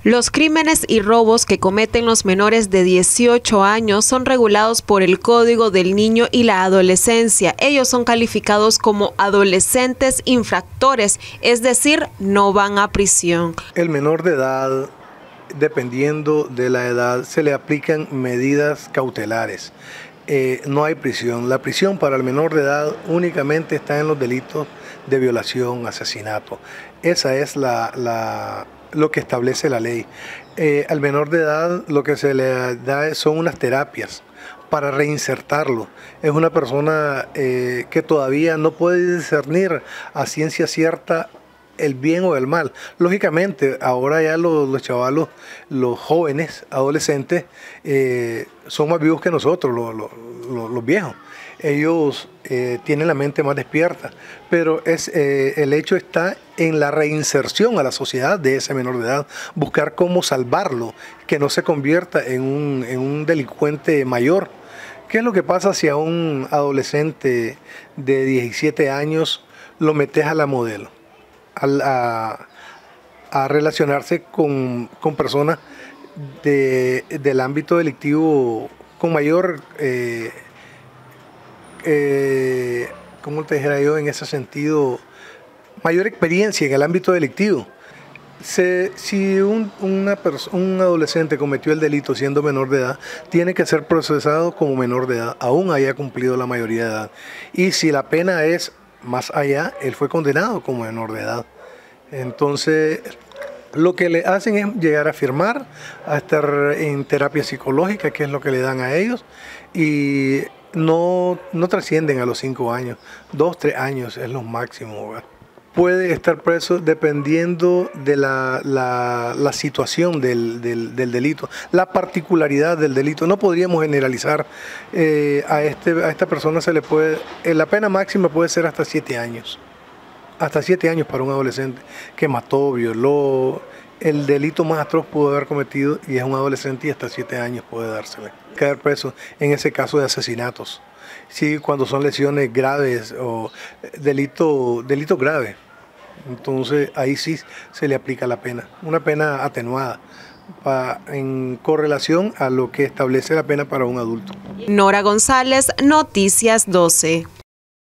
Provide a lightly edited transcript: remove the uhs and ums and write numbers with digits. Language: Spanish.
Los crímenes y robos que cometen los menores de 18 años son regulados por el Código del Niño y la Adolescencia. Ellos son calificados como adolescentes infractores, es decir, no van a prisión. El menor de edad, dependiendo de la edad, se le aplican medidas cautelares. No hay prisión. La prisión para el menor de edad únicamente está en los delitos de violación, asesinato. Esa es lo que establece la ley. Al menor de edad lo que se le da son unas terapias para reinsertarlo. Es una persona que todavía no puede discernir a ciencia cierta el bien o el mal. Lógicamente, ahora ya los chavalos, los jóvenes, adolescentes, son más vivos que nosotros, los viejos. Ellos tienen la mente más despierta, pero el hecho está en la reinserción a la sociedad de ese menor de edad, buscar cómo salvarlo, que no se convierta en un delincuente mayor. ¿Qué es lo que pasa si a un adolescente de 17 años lo metes a la modelo? A relacionarse con personas del ámbito delictivo con mayor, ¿cómo te dijera yo en ese sentido? Mayor experiencia en el ámbito delictivo. Si un adolescente cometió el delito siendo menor de edad, tiene que ser procesado como menor de edad, aún haya cumplido la mayoría de edad. Y si la pena es más allá, él fue condenado como menor de edad. Entonces, lo que le hacen es llegar a firmar, a estar en terapia psicológica, que es lo que le dan a ellos, y no trascienden a los 5 años, 2, 3 años es lo máximo, ¿verdad? Puede estar preso dependiendo de la situación del delito, la particularidad del delito. No podríamos generalizar. A esta persona se le puede, la pena máxima puede ser hasta 7 años. Hasta 7 años para un adolescente que mató, violó, el delito más atroz pudo haber cometido y es un adolescente y hasta 7 años puede dársele. Caer preso en ese caso de asesinatos. Sí, cuando son lesiones graves o delito grave. Entonces ahí sí se le aplica la pena, una pena atenuada en correlación a lo que establece la pena para un adulto. Nora González, Noticias 12.